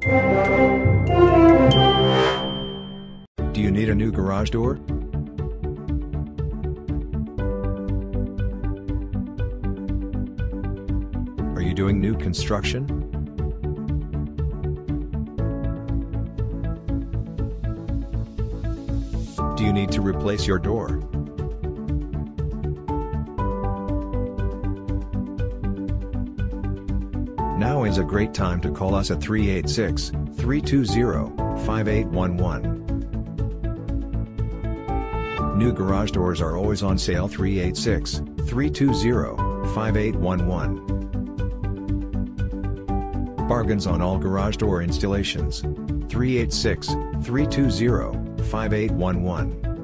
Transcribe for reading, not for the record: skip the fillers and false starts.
Do you need a new garage door? Are you doing new construction? Do you need to replace your door? Now is a great time to call us at 386-320-5811. New garage doors are always on sale. 386-320-5811. Bargains on all garage door installations. 386-320-5811.